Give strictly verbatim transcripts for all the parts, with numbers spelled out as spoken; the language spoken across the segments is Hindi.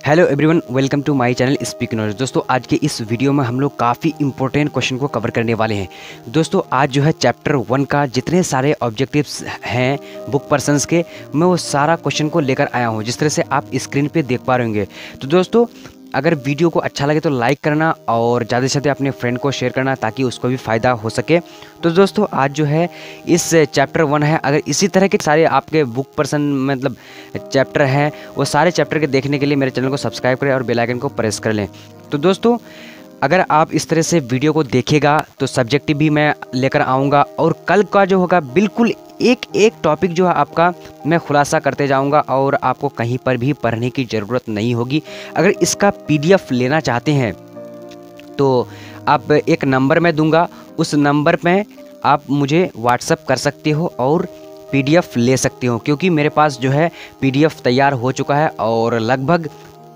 Hello everyone, welcome to my channel speak knowledge. दोस्तों, आज के इस वीडियो में हम लोग काफ़ी इंपॉर्टेंट क्वेश्चन को कवर करने वाले हैं। दोस्तों, आज जो है चैप्टर वन का जितने सारे ऑब्जेक्टिव्स हैं बुक पर्सन्स के, मैं वो सारा क्वेश्चन को लेकर आया हूँ, जिस तरह से आप स्क्रीन पे देख पा रहे होंगे। तो दोस्तों, अगर वीडियो को अच्छा लगे तो लाइक करना और ज़्यादा से ज़्यादा अपने फ्रेंड को शेयर करना ताकि उसको भी फ़ायदा हो सके। तो दोस्तों, आज जो है इस चैप्टर वन है, अगर इसी तरह के सारे आपके बुक पर्सन मतलब चैप्टर हैं, वो सारे चैप्टर के देखने के लिए मेरे चैनल को सब्सक्राइब करें और बेल आइकन को प्रेस कर लें। तो दोस्तों, अगर आप इस तरह से वीडियो को देखेगा तो सब्जेक्टिव भी मैं लेकर आऊँगा और कल का जो होगा बिल्कुल एक एक टॉपिक जो है आपका मैं खुलासा करते जाऊंगा और आपको कहीं पर भी पढ़ने की ज़रूरत नहीं होगी। अगर इसका पीडीएफ लेना चाहते हैं तो आप एक नंबर मैं दूंगा, उस नंबर पे आप मुझे व्हाट्सअप कर सकते हो और पीडीएफ ले सकते हो, क्योंकि मेरे पास जो है पीडीएफ तैयार हो चुका है और लगभग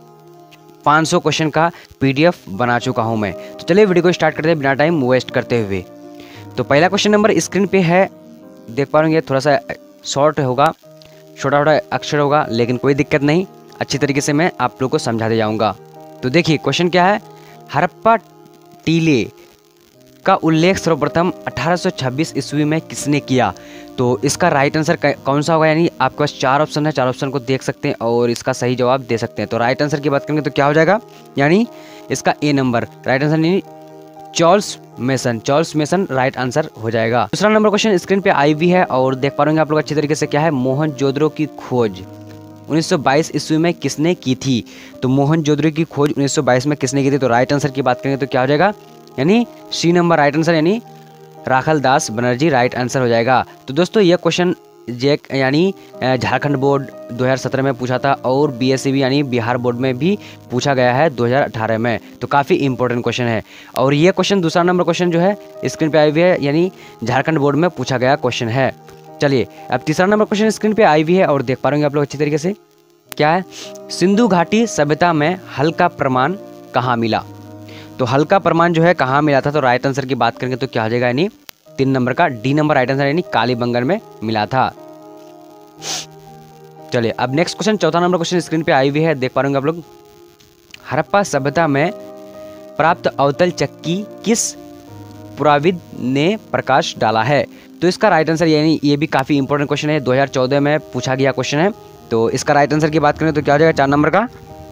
पाँच सौ क्वेश्चन का पीडीएफ बना चुका हूं मैं। तो चलिए वीडियो को स्टार्ट करते हैं बिना टाइम वेस्ट करते हुए। तो पहला क्वेश्चन नंबर स्क्रीन पे है, देख पा रहे हैं, थोड़ा सा शॉर्ट होगा, छोटा छोटा अक्षर होगा, लेकिन कोई दिक्कत नहीं, अच्छी तरीके से मैं आप लोग को समझाते जाऊंगा। तो देखिए क्वेश्चन क्या है, हड़प्पा टीले का उल्लेख सर्वप्रथम अठारह सौ छब्बीस ईस्वी में किसने किया? तो इसका राइट आंसर कौन सा होगा? यानी आपके पास चार ऑप्शन है, चार ऑप्शन को देख सकते हैं और इसका सही जवाब दे सकते हैं। तो राइट आंसर की बात करेंगे तो क्या हो जाएगा, यानी इसका ए नंबर राइट आंसर, यानी Charles Manson. Charles Manson right answer हो जाएगा। दूसरा नंबर क्वेश्चन स्क्रीन पे आई भी है और देख पा रहे होंगे आप लोग अच्छी तरीके से, क्या है, मोहनजोदड़ो की खोज उन्नीस सौ बाईस ईस्वी में किसने की थी? तो मोहनजोदड़ो की खोज उन्नीस सौ बाईस में किसने की थी? तो राइट आंसर की बात करेंगे तो क्या हो जाएगा, यानी सी नंबर राइट आंसर, यानी राखलदास बनर्जी राइट आंसर हो जाएगा। तो दोस्तों, यह क्वेश्चन जेक यानी झारखंड बोर्ड दो हज़ार सत्रह में पूछा था और बीएससीबी यानी बिहार बोर्ड में भी पूछा गया है दो हज़ार अठारह में। तो काफ़ी इंपॉर्टेंट क्वेश्चन है और ये क्वेश्चन दूसरा नंबर क्वेश्चन जो है स्क्रीन पे आई हुई है, यानी झारखंड बोर्ड में पूछा गया क्वेश्चन है। चलिए अब तीसरा नंबर क्वेश्चन स्क्रीन पे आई हुई है और देख पा रहे हैं आप लोग अच्छी तरीके से, क्या है, सिंधु घाटी सभ्यता में हल का प्रमाण कहाँ मिला? तो हल का प्रमाण जो है कहाँ मिला था? तो राइट आंसर की बात करेंगे तो क्या हो जाएगा, यानी तीन नंबर का डी नंबर राइट आंसर, यानी कालीबंगन में मिला था। चलिए अब नेक्स्ट क्वेश्चन, चौथा नंबर क्वेश्चन स्क्रीन पे आई हुई है, देख पा रहे होंगे आप लोग, हड़प्पा सभ्यता में प्राप्त अवतल चक्की किस पुराविद ने प्रकाश डाला है? तो इसका राइट आंसर, यानी ये भी काफी इंपॉर्टेंट क्वेश्चन है, दो हज़ार चौदह में पूछा गया क्वेश्चन है। तो इसका राइट आंसर की बात करें तो क्या हो जाएगा, चार नंबर का,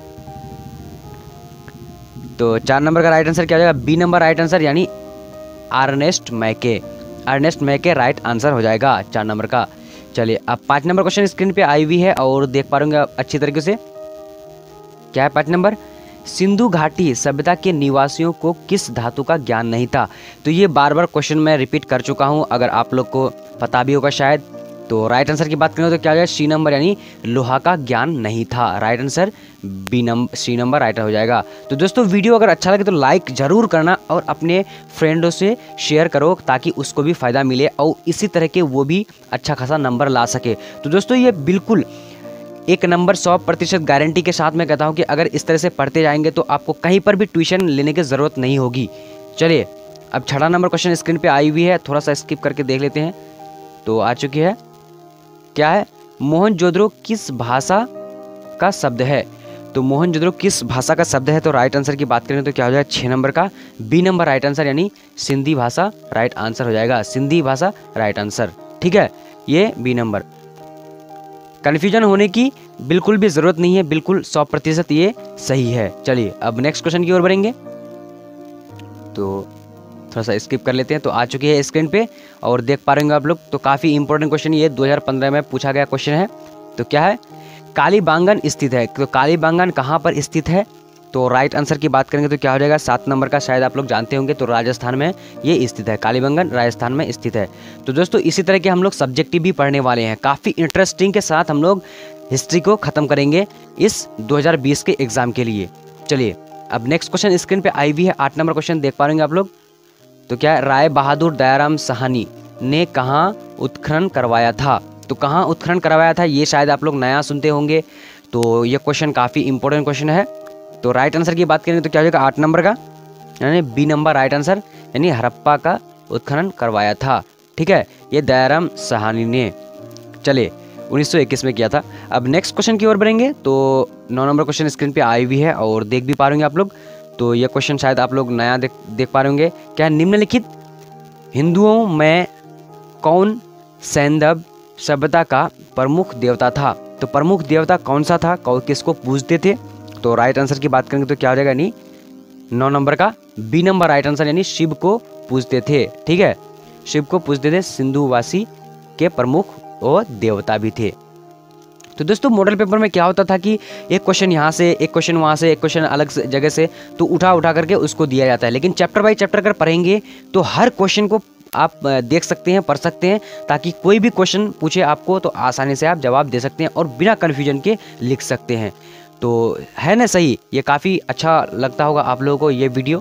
तो चार नंबर का राइट आंसर क्या हो जाएगा, बी नंबर राइट आंसर, यानी Ernest Mackay. Ernest Mackay right answer हो जाएगा चार नंबर का। चलिए अब पाँच नंबर क्वेश्चन स्क्रीन पे आई हुई है और देख पा रहे अच्छी तरीके से, क्या है पाँच नंबर, सिंधु घाटी सभ्यता के निवासियों को किस धातु का ज्ञान नहीं था? तो ये बार बार क्वेश्चन मैं रिपीट कर चुका हूँ, अगर आप लोग को पता भी होगा शायद। तो राइट आंसर की बात करें तो क्या हो जाएगा, सी नंबर, यानी लोहा का ज्ञान नहीं था। Right answer B number C number right हो जाएगा। तो दोस्तों, वीडियो अगर अच्छा लगे तो लाइक जरूर करना और अपने फ्रेंडों से शेयर करो ताकि उसको भी फ़ायदा मिले और इसी तरह के वो भी अच्छा खासा नंबर ला सके। तो दोस्तों, ये बिल्कुल एक नंबर सौ प्रतिशत गारंटी के साथ मैं कहता हूँ कि अगर इस तरह से पढ़ते जाएंगे तो आपको कहीं पर भी ट्यूशन लेने की ज़रूरत नहीं होगी। चलिए अब छठा नंबर क्वेश्चन स्क्रीन पे आई हुई है, थोड़ा सा स्किप करके देख लेते हैं। तो आ चुकी है, क्या है, मोहनजोदड़ो किस भाषा का शब्द है? तो मोहनजोदड़ो किस भाषा का शब्द है? तो राइट आंसर की बात करें तो क्या हो जाएगा, छः नंबर का बी नंबर राइट आंसर, यानी सिंधी भाषा राइट आंसर हो जाएगा। सिंधी भाषा राइट आंसर, ठीक है, ये बी नंबर। कन्फ्यूजन होने की बिल्कुल भी जरूरत नहीं है, बिल्कुल सौ प्रतिशत ये सही है। चलिए अब नेक्स्ट क्वेश्चन की ओर बढ़ेंगे, तो थोड़ा सा स्किप कर लेते हैं। तो आ चुकी है स्क्रीन पे और देख पा रहे होंगे आप लोग, तो काफ़ी इंपॉर्टेंट क्वेश्चन, ये दो हज़ार पंद्रह में पूछा गया क्वेश्चन है। तो क्या है, कालीबांगन स्थित है? तो कालीबांगन कहाँ पर स्थित है? तो राइट आंसर की बात करेंगे तो क्या हो जाएगा, सात नंबर का, शायद आप लोग जानते होंगे, तो राजस्थान में ये स्थित है। कालीबंगन राजस्थान में स्थित है। तो दोस्तों, इसी तरह के हम लोग सब्जेक्टिव भी पढ़ने वाले हैं, काफ़ी इंटरेस्टिंग के साथ हम लोग हिस्ट्री को ख़त्म करेंगे इस दो हज़ार बीस के एग्ज़ाम के लिए। चलिए अब नेक्स्ट क्वेश्चन स्क्रीन पर आई हुई है, आठ नंबर क्वेश्चन देख पा रहे आप लोग। तो क्या है, राय बहादुर दयाराम साहनी ने कहाँ उत्खनन करवाया था? तो कहाँ उत्खनन करवाया था, ये शायद आप लोग नया सुनते होंगे, तो ये क्वेश्चन काफ़ी इंपॉर्टेंट क्वेश्चन है। तो राइट आंसर की बात करेंगे तो क्या हो जाएगा, आठ नंबर का, यानी बी नंबर राइट आंसर, यानी हड़प्पा का उत्खनन करवाया था। ठीक है, ये दयाराम साहनी ने। चलिए उन्नीस सौ इक्कीस में किया था। अब नेक्स्ट क्वेश्चन की ओर बढ़ेंगे तो नौ नंबर क्वेश्चन स्क्रीन पे आई हुई है और देख भी पा रहे होंगे आप लोग। तो ये क्वेश्चन शायद आप लोग नया देख देख पा रहे होंगे। क्या निम्नलिखित हिंदुओं में कौन सैंधव सभ्यता का प्रमुख देवता था? तो प्रमुख देवता कौन सा था, कौन किसको पूजते थे? तो राइट आंसर की बात करेंगे तो क्या हो जाएगा, यानी नौ नंबर का बी नंबर राइट आंसर, यानी शिव को पूजते थे। ठीक है, शिव को पूजते थे, सिंधुवासी के प्रमुख और देवता भी थे। तो दोस्तों मॉडल पेपर में क्या होता था कि एक क्वेश्चन यहाँ से, एक क्वेश्चन वहाँ से, एक क्वेश्चन अलग जगह से तो उठा उठा करके उसको दिया जाता है। लेकिन चैप्टर बाई चैप्टर अगर पढ़ेंगे तो हर क्वेश्चन को आप देख सकते हैं, पढ़ सकते हैं, ताकि कोई भी क्वेश्चन पूछे आपको तो आसानी से आप जवाब दे सकते हैं और बिना कन्फ्यूजन के लिख सकते हैं। तो है ना सही, ये काफ़ी अच्छा लगता होगा आप लोगों को ये वीडियो,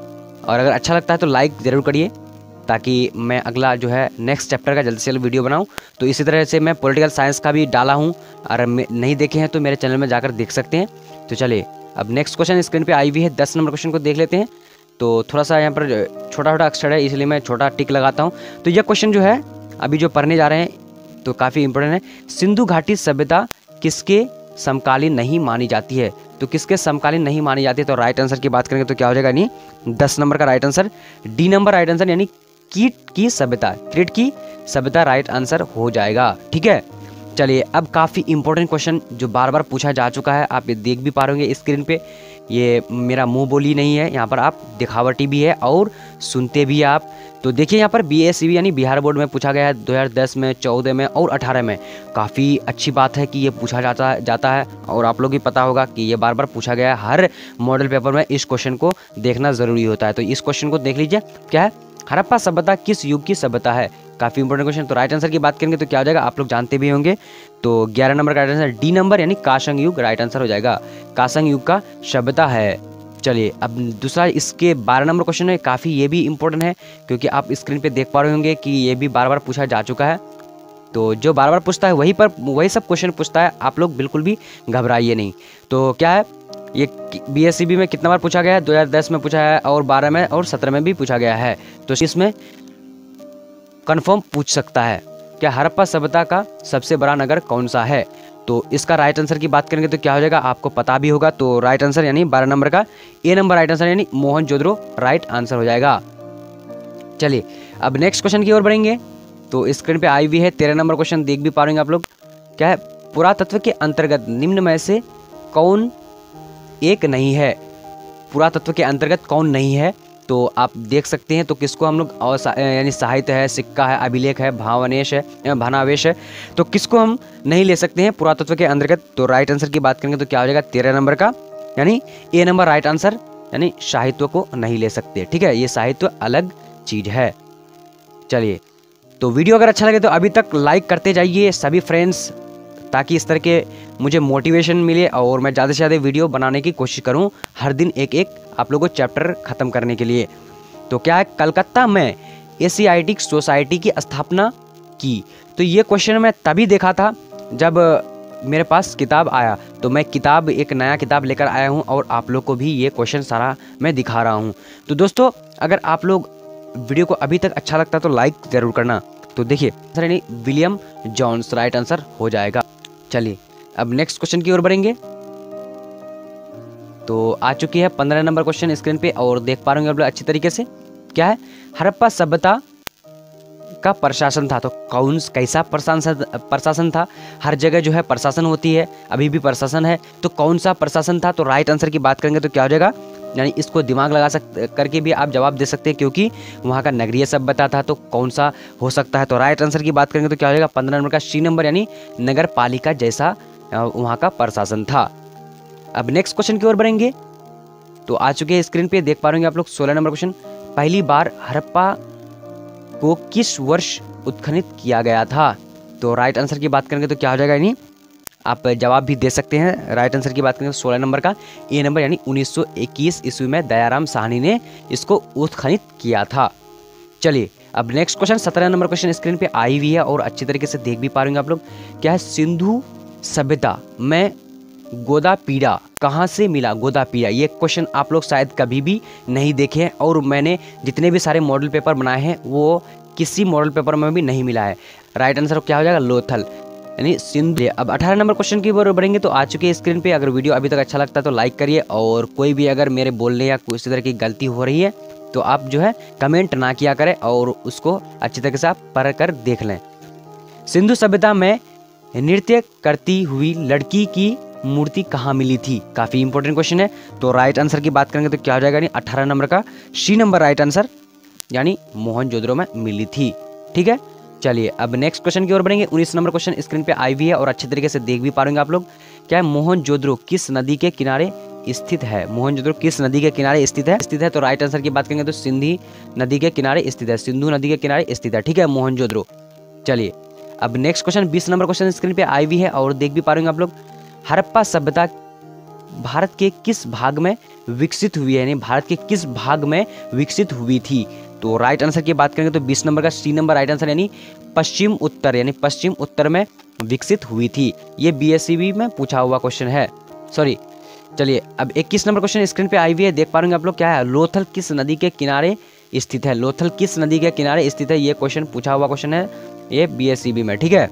और अगर अच्छा लगता है तो लाइक ज़रूर करिए ताकि मैं अगला जो है नेक्स्ट चैप्टर का जल्दी से जल्द वीडियो बनाऊं। तो इसी तरह से मैं पॉलिटिकल साइंस का भी डाला हूं, अगर नहीं देखे हैं तो मेरे चैनल में जाकर देख सकते हैं। तो चलिए अब नेक्स्ट क्वेश्चन स्क्रीन पे आई हुई है, दस नंबर क्वेश्चन को देख लेते हैं। तो थोड़ा सा यहाँ पर छोटा छोटा अक्षर है इसलिए मैं छोटा टिक लगाता हूँ। तो यह क्वेश्चन जो है अभी जो पढ़ने जा रहे हैं तो काफ़ी इंपॉर्टेंट है। सिंधु घाटी सभ्यता किसके समकालीन नहीं मानी जाती है? तो किसके समकालीन नहीं मानी जाती है? तो राइट आंसर की बात करेंगे तो क्या हो जाएगा, यानी दस नंबर का right answer D number right answer, यानी कीट की सभ्यता, क्रीट की सभ्यता राइट आंसर हो जाएगा। ठीक है, चलिए अब काफ़ी इंपॉर्टेंट क्वेश्चन जो बार बार पूछा जा चुका है, आप ये देख भी पा रहे होंगे स्क्रीन पे। ये मेरा मुंह बोली नहीं है, यहाँ पर आप दिखावटी भी है और सुनते भी आप। तो देखिए यहाँ पर बी एस सी बी यानी बिहार बोर्ड में पूछा गया है दो हज़ार दस में, चौदह में और अठारह में। काफ़ी अच्छी बात है कि ये पूछा जाता जाता है और आप लोग भी पता होगा कि ये बार बार पूछा गया है। हर मॉडल पेपर में इस क्वेश्चन को देखना ज़रूरी होता है। तो इस क्वेश्चन को देख लीजिए, क्या है, हड़प्पा सभ्यता किस युग की सभ्यता है? काफ़ी इंपॉर्टेंट क्वेश्चन। तो राइट आंसर की बात करेंगे तो क्या हो जाएगा, आप लोग जानते भी होंगे। तो ग्यारह नंबर का राइट आंसर डी नंबर, यानी काशंग युग राइट आंसर हो जाएगा। काशंग युग का सभ्यता है। चलिए अब दूसरा इसके बारह नंबर क्वेश्चन है, काफ़ी ये भी इंपॉर्टेंट है क्योंकि आप स्क्रीन पे देख पा रहे होंगे कि ये भी बार बार पूछा जा चुका है। तो जो बार बार पूछता है वही पर वही सब क्वेश्चन पूछता है, आप लोग बिल्कुल भी घबराइए नहीं। तो क्या है, ये बी एस सी बी में कितना बार पूछा गया है, दो हज़ार दस में पूछा है और बारह में और सत्रह में भी पूछा गया है। तो इसमें कंफर्म पूछ सकता है, क्या हड़प्पा सभ्यता का सबसे बड़ा नगर कौन सा है? तो इसका राइट आंसर की बात करेंगे तो क्या हो जाएगा, आपको पता भी होगा। तो राइट आंसर यानी बारह नंबर का ए नंबर राइट आंसर, यानी मोहनजोदड़ो राइट आंसर हो जाएगा। चलिए अब नेक्स्ट क्वेश्चन की ओर बढ़ेंगे। तो स्क्रीन पे आई हुई है तेरह नंबर क्वेश्चन, देख भी पा रहे हैं आप लोग। क्या है, पुरातत्व के अंतर्गत निम्न में से कौन एक नहीं है? पुरातत्व के अंतर्गत कौन नहीं है? तो आप देख सकते हैं। तो किसको हम लोग, यानी साहित्य है, सिक्का है, अभिलेख है, भावनेश है, भानावेश है, तो किसको हम नहीं ले सकते हैं पुरातत्व के अंतर्गत? तो राइट आंसर की बात करेंगे तो क्या हो जाएगा, तेरह नंबर का यानी ए नंबर राइट आंसर, यानी साहित्य को नहीं ले सकते। ठीक है, ये साहित्य अलग चीज है। चलिए तो वीडियो अगर अच्छा लगे तो अभी तक लाइक करते जाइए सभी फ्रेंड्स, ताकि इस तरह के मुझे मोटिवेशन मिले और मैं ज़्यादा से ज़्यादा वीडियो बनाने की कोशिश करूं, हर दिन एक एक आप लोगों को चैप्टर ख़त्म करने के लिए। तो क्या है, कलकत्ता में एशियाटिक सोसाइटी की स्थापना की? तो ये क्वेश्चन मैं तभी देखा था जब मेरे पास किताब आया। तो मैं किताब एक नया किताब लेकर आया हूं और आप लोग को भी ये क्वेश्चन सारा मैं दिखा रहा हूं। तो दोस्तों अगर आप लोग वीडियो को अभी तक अच्छा लगता है तो लाइक ज़रूर करना। तो देखिए सर यानी विलियम जॉन्स राइट आंसर हो जाएगा। चलिए अब नेक्स्ट क्वेश्चन की ओर बढ़ेंगे। तो आ चुकी है पंद्रह नंबर क्वेश्चन स्क्रीन पे और देख पा रहे होंगे आप लोग अच्छी तरीके से। क्या है, हड़प्पा सभ्यता का प्रशासन था? तो कौन कैसा प्रशासन प्रशासन था? हर जगह जो है प्रशासन होती है, अभी भी प्रशासन है, तो कौन सा प्रशासन था? तो राइट आंसर की बात करेंगे तो क्या हो जाएगा, यानी इसको दिमाग लगा सक करके भी आप जवाब दे सकते हैं क्योंकि वहाँ का नगरीय सभ्यता था। तो कौन सा हो सकता है? तो राइट आंसर की बात करेंगे तो क्या हो जाएगा, पंद्रह नंबर का सी नंबर, यानी नगर पालिका जैसा वहाँ का प्रशासन था। अब नेक्स्ट क्वेश्चन की ओर बढ़ेंगे। तो आ चुके हैं स्क्रीन पे, देख पा रहे होंगे आप लोग सोलह नंबर क्वेश्चन। पहली बार हड़प्पा को किस वर्ष उत्खनन किया गया था? तो राइट आंसर की बात करेंगे तो क्या हो जाएगा, यानी आप जवाब भी दे सकते हैं। राइट आंसर की बात करेंगे सोलह नंबर का ए नंबर, यानी उन्नीस सौ इक्कीस ईस्वी में दयाराम साहनी ने इसको उत्खनन किया था। चलिए अब नेक्स्ट क्वेश्चन सत्रह नंबर क्वेश्चन स्क्रीन पे आई हुई है और अच्छी तरीके से देख भी पा रहे आप लोग। क्या है, सिंधु सभ्यता में गोदापीढ़ा कहाँ से मिला? गोदापीढ़ा ये क्वेश्चन आप लोग शायद कभी भी नहीं देखे हैं और मैंने जितने भी सारे मॉडल पेपर बनाए हैं वो किसी मॉडल पेपर में भी नहीं मिला है। राइट आंसर क्या हो जाएगा, लोथल, यानी सिंधु। अब अठारह नंबर क्वेश्चन की ओर बढ़ेंगे। तो आ चुके हैं स्क्रीन पे। अगर वीडियो अभी तक अच्छा लगता है तो लाइक करिए, और कोई भी अगर मेरे बोलने या किसी तरह की गलती हो रही है तो आप जो है कमेंट ना किया करें और उसको अच्छी तरीके से आप पढ़ कर देख लें। सिंधु सभ्यता में नृत्य करती हुई लड़की की मूर्ति कहाँ मिली थी? काफी इंपॉर्टेंट क्वेश्चन है। तो राइट आंसर की बात करेंगे तो क्या हो जाएगा, यानी अठारह नंबर का सी नंबर राइट आंसर, यानी मोहनजोदड़ो में मिली थी। ठीक है, चलिए अब नेक्स्ट क्वेश्चन की ओर बढ़ेंगे। उन्नीस नंबर क्वेश्चन स्क्रीन पे आई हुई है और अच्छे तरीके से देख भी पाएंगे आप लोग। क्या है, मोहनजोदड़ो किस नदी के किनारे स्थित है? मोहनजोदड़ो किस नदी के किनारे स्थित है स्थित है तो राइट आंसर की बात करेंगे तो सिंधी नदी के किनारे स्थित है। सिंधु नदी के किनारे स्थित है। ठीक है, मोहनजोदड़ो। चलिए अब नेक्स्ट क्वेश्चन बीस नंबर क्वेश्चन स्क्रीन पे आई हुई है और देख भी पाएंगे आप लोग। हड़प्पा सभ्यता भारत के किस भाग में विकसित हुई है, यानी भारत के किस भाग में विकसित हुई थी? तो राइट आंसर की बात करेंगे तो बीस नंबर का सी नंबर राइट आंसर, यानी पश्चिम उत्तर, यानी पश्चिम उत्तर में विकसित हुई थी। ये बीएससीबी में पूछा हुआ क्वेश्चन है, सॉरी। चलिए अब इक्कीस नंबर क्वेश्चन स्क्रीन पे आई हुई है, देख पा रहे हैं आप लोग। क्या है, लोथल किस नदी के किनारे स्थित है? लोथल किस नदी के किनारे स्थित है? ये क्वेश्चन पूछा हुआ क्वेश्चन है, ये बीएससीबी में। ठीक है,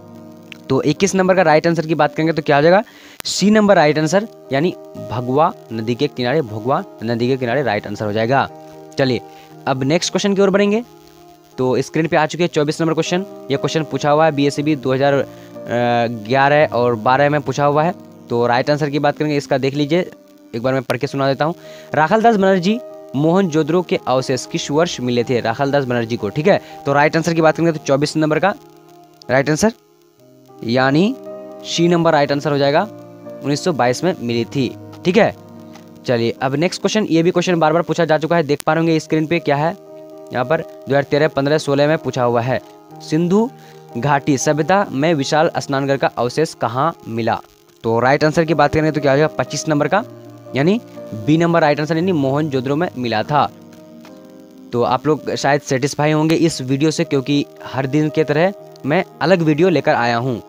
तो इक्कीस नंबर का राइट आंसर की बात करेंगे तो क्या हो जाएगा, सी नंबर राइट आंसर, यानी भगवा नदी के किनारे, भगवा नदी के किनारे राइट आंसर हो जाएगा। चलिए अब नेक्स्ट क्वेश्चन की ओर बढ़ेंगे। तो स्क्रीन पे आ चुके हैं चौबीस नंबर क्वेश्चन। ये क्वेश्चन पूछा हुआ है बीएससीबी दो हज़ार ग्यारह और बारह में पूछा हुआ है। तो राइट आंसर की बात करेंगे, इसका देख लीजिए, एक बार मैं पढ़ के सुना देता हूँ। राखालदास बनर्जी मोहनजोदड़ो के अवशेष किस वर्ष मिले थे राखालदास बनर्जी को? ठीक है, तो राइट आंसर की बात करेंगे तो चौबीस नंबर का राइट आंसर, यानी सी नंबर राइट आंसर हो जाएगा, उन्नीस सौ बाईस में मिली थी। ठीक है, चलिए अब नेक्स्ट क्वेश्चन, ये भी क्वेश्चन बार बार पूछा जा चुका है, देख पा रहे स्क्रीन पे। क्या है, यहाँ पर दो हज़ार तेरह, पंद्रह, सोलह में पूछा हुआ है। सिंधु घाटी सभ्यता में विशाल स्नानघर का अवशेष कहाँ मिला? तो राइट आंसर की बात करें तो क्या हो जाएगा, पच्चीस नंबर का, यानी बी नंबर राइट आंसर, यानी मोहनजोदड़ो में मिला था। तो आप लोग शायद सेटिस्फाई होंगे इस वीडियो से, क्योंकि हर दिन के तरह मैं अलग वीडियो लेकर आया हूँ।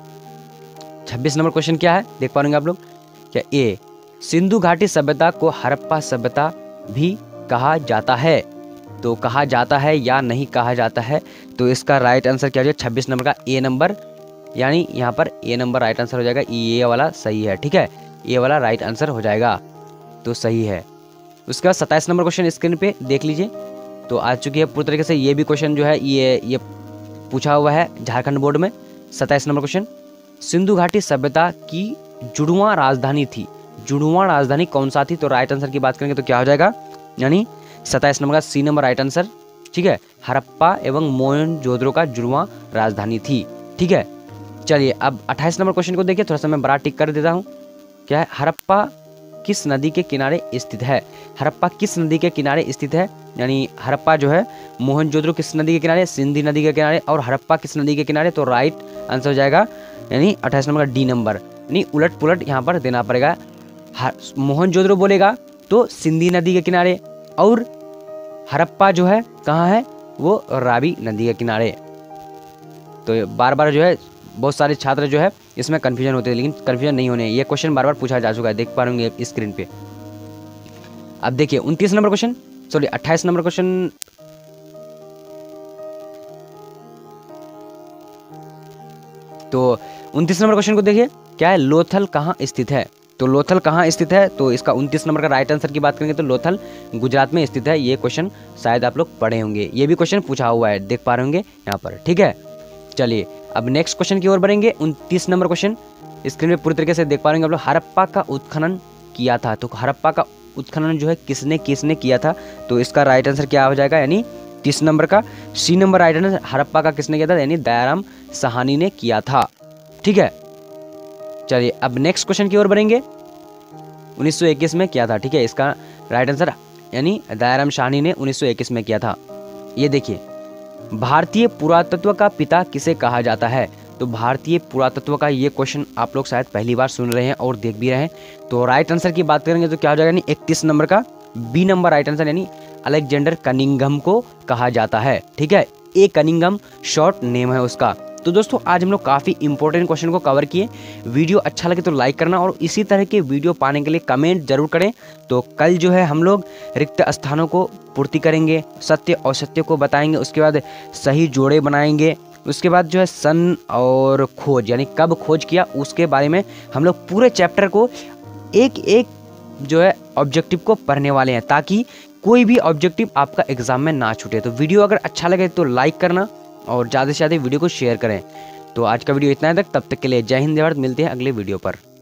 छब्बीस नंबर क्वेश्चन क्या है, देख पाएंगे आप लोग। क्या ए, सिंधु घाटी सभ्यता को हड़प्पा सभ्यता भी कहा जाता है? तो कहा जाता है या नहीं कहा जाता है? तो इसका राइट आंसर क्या हो जाएगा, छब्बीस नंबर का ए नंबर, यानी यहाँ पर ए नंबर राइट आंसर हो जाएगा। ये वाला सही है। ठीक है, ये वाला राइट आंसर हो जाएगा, तो सही है। उसके बाद सत्ताईस नंबर क्वेश्चन स्क्रीन पे देख लीजिए। तो आ चुकी है पूरी तरीके से, ये भी क्वेश्चन जो है ये ये पूछा हुआ है झारखंड बोर्ड में। सत्ताईस नंबर क्वेश्चन, सिंधु घाटी सभ्यता की जुड़वां राजधानी थी, जुड़वां राजधानी कौन सा थी? तो राइट आंसर की बात करेंगे तो क्या हो जाएगा, यानी सत्ताईस नंबर का सी नंबर राइट आंसर। ठीक है, हड़प्पा एवं मोहनजोदड़ो का जुड़वां राजधानी थी। ठीक है, चलिए अब अट्ठाईस नंबर क्वेश्चन को देखिए, थोड़ा सा मैं बड़ा टिक कर देता हूँ। क्या है, हड़प्पा किस नदी के किनारे स्थित है? हड़प्पा किस नदी के किनारे स्थित है? यानी हड़प्पा जो है, मोहनजोदड़ो किस नदी के किनारे, सिंधी नदी के किनारे, और हड़प्पा किस नदी के किनारे? तो राइट आंसर हो जाएगा, यानी अट्ठाईस नंबर का डी नंबर, यानी उलट पुलट यहाँ पर देना पड़ेगा। मोहनजोदड़ो बोलेगा तो सिंधी नदी के किनारे, और हड़प्पा जो है कहाँ है, वो रावी नदी के किनारे। तो बार बार जो है बहुत सारे छात्र जो है इसमें कंफ्यूजन होते हैं, लेकिन कंफ्यूजन नहीं होने, ये क्वेश्चन बार बार पूछा जा चुका है, देख पा रहे हैं स्क्रीन पे। अब देखिए उनतीस नंबर क्वेश्चन, सॉरी अट्ठाईस नंबर क्वेश्चन। तो उनतीस नंबर क्वेश्चन को देखिए। क्या है, लोथल कहाँ स्थित है? तो लोथल कहाँ स्थित है? तो इसका उनतीस नंबर का राइट आंसर की बात करेंगे तो लोथल गुजरात में स्थित है। ये क्वेश्चन शायद आप लोग पढ़े होंगे, ये भी क्वेश्चन पूछा हुआ है, देख पा रहे होंगे यहाँ पर। ठीक है, चलिए अब नेक्स्ट क्वेश्चन की ओर बढ़ेंगे। उनतीस नंबर क्वेश्चन स्क्रीन पे पूरी तरीके से देख पा रहे हैं आप लोग। हड़प्पा का उत्खनन किया था, तो हड़प्पा का उत्खनन जो है किसने किसने किया था? तो इसका राइट आंसर क्या हो जाएगा, यानी तीस नंबर का C number right answer, Harappa का किसने किया था, यानी दयाराम साहनी ने किया था। ठीक है, चलिए अब नेक्स्ट क्वेश्चन की ओर बढ़ेंगे। उन्नीस सौ इक्कीस में किया था। ठीक है, इसका राइट आंसर, यानी दयाराम साहनी ने उन्नीस सौ इक्कीस में किया था। ये देखिए, भारतीय पुरातत्व का पिता किसे कहा जाता है? तो भारतीय पुरातत्व का ये क्वेश्चन आप लोग शायद पहली बार सुन रहे हैं और देख भी रहे हैं। तो राइट आंसर की बात करेंगे तो क्या हो जाएगा, यानी इकतीस नंबर का बी नंबर राइट आंसर, यानी अलेक्जेंडर कनिंघम को कहा जाता है। ठीक है, ए कनिंघम शॉर्ट नेम है उसका। तो दोस्तों आज हम लोग काफ़ी इंपॉर्टेंट क्वेश्चन को कवर किए। वीडियो अच्छा लगे तो लाइक करना, और इसी तरह के वीडियो पाने के लिए कमेंट जरूर करें। तो कल जो है हम लोग रिक्त स्थानों को पूर्ति करेंगे, सत्य और सत्य को बताएंगे, उसके बाद सही जोड़े बनाएंगे, उसके बाद जो है सन और खोज यानी कब खोज किया उसके बारे में हम लोग पूरे चैप्टर को एक एक जो है ऑब्जेक्टिव को पढ़ने वाले हैं, ताकि कोई भी ऑब्जेक्टिव आपका एग्जाम में ना छूटे। तो वीडियो अगर अच्छा लगे तो लाइक करना और ज़्यादा से ज़्यादा वीडियो को शेयर करें। तो आज का वीडियो इतना है तक, तब तक के लिए जय हिंद जय भारत। मिलते हैं अगले वीडियो पर।